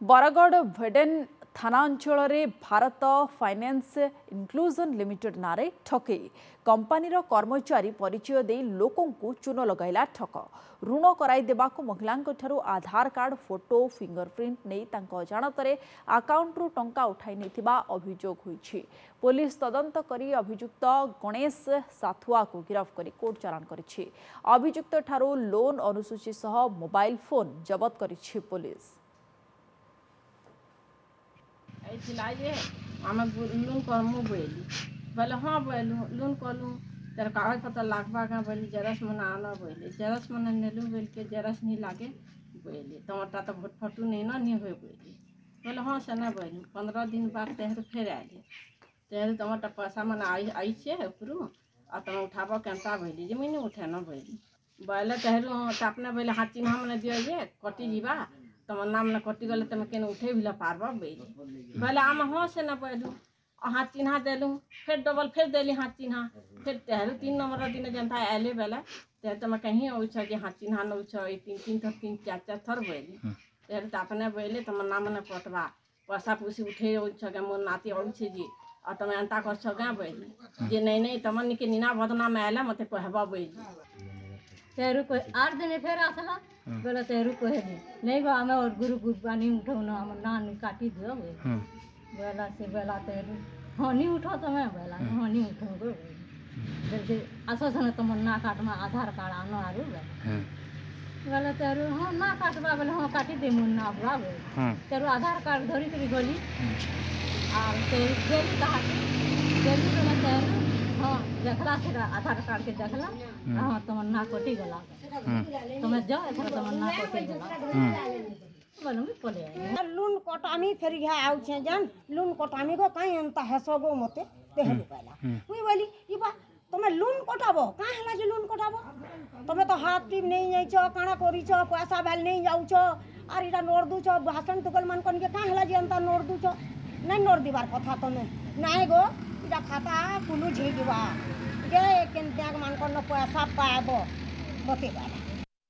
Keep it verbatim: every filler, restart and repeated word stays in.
बरगढ़ भेडेन थाना अंचल Bharat finance inclusion limited नारे ठकई कंपानीर कर्मचारी परिचय दे लोकंकु चून लगाइला ठक ऋण कराई देबाकु महिलांक ठारू आधार कार्ड फोटो फिंगरप्रिंट नहीं तांको अजाणतरे अकाउंट रु टंका उठाई नेथिबा अभियोग होईछि। पुलिस तदंत करी अभियुक्त गणेश साथुआ को गिरफ्त करी कोर्ट चालान करिछि। अभियुक्त ठारू लोन अनुसूची सह मोबाइल फोन जब्त करिछि पुलिस। आम लोन करमु बोली बोले हाँ बोलूँ लोन कलूँ तेरे कागज पत्र लागबा का बोली जेरस मन आना बोली जेरस मन नेलू बोल के जेरस नहीं लागे बोली तुम्हारा तो भोट फटू नहीं ना नहीं हुए बोली बोले हाँ सेना बोली पंद्रह दिन बाद तेहर फिर आए तेहर तुम्हारा पैसा मन आई आई छे ऊपर और तुम उठाब केनता बोली जमीन उठे न बोली बोले तेहर तापने बोले हाथ चिन्ह मैंने दिए जे कटी जीवा तुम नाम न कटी गले तुम केन उठे भी पारब बोली बोले आम हाँ से न बोलूँ हाथ चिन्हा देलूँ फिर डबल फिर देली हाथ चिन्हा फिर तेहरू तीन नंबर दिन जनता आए बेला तेहर तुम कहीं उछ कि हाथ चिन्हा न उछ तीन तीन थर तीन चार चार थर बोली तेहर तो अपने बोले तुम नाम न पटवा पैसा पूसी उठे उछ मोर नाती अड़ुछे जी और तुम एंता कर गाँ बोली जे नहीं नहीं तुम निके नीना बदनाम आएला मत कहबा बोली तेरू को आठ दिन फिर आसला बोले तेरू को नहीं गो हमें और गुरु गुरबानी उठो ना हम ना काटी दियो बोला से बोला तेरू हाँ नहीं उठो तो मैं बोला हाँ नहीं उठो गो बोले आश्वासन तुम ना काटमा आधार कार्ड आनो आरू बोले तेरू हाँ ना काटबा बोले हाँ काटी दे मुन ना बुआ बोले तेरू आधार कार्ड धरी तेरी गली और तेरू गेली कहा गेली तो मैं तेरू हाँ देखला से आधार कार्ड के देखला हाँ तुम ना कटी गला तुम जाओ एथर तुम ना कटी गला बोलूँ पले लून कटामी फेर यहाँ आउछे जान लून कटामी को कहीं एंता हसबो मते तेहरु कहला मुई बोली इबा तुम लून कटाबो काहे हला जे लून कटाबो तुम तो हाथ टीप नहीं जाइछो काना करिछो पैसा भेल नहीं जाउछो आर इरा नोर दुछो भाषण तुकल मन कन के काहे हला जे एंता नोर दुछो नहीं नोर दिबार कथा तमे नाही गो इरा खाता कुनु झे दिबा जे केन त्याग मान कन पैसा पाएबो मते कहला।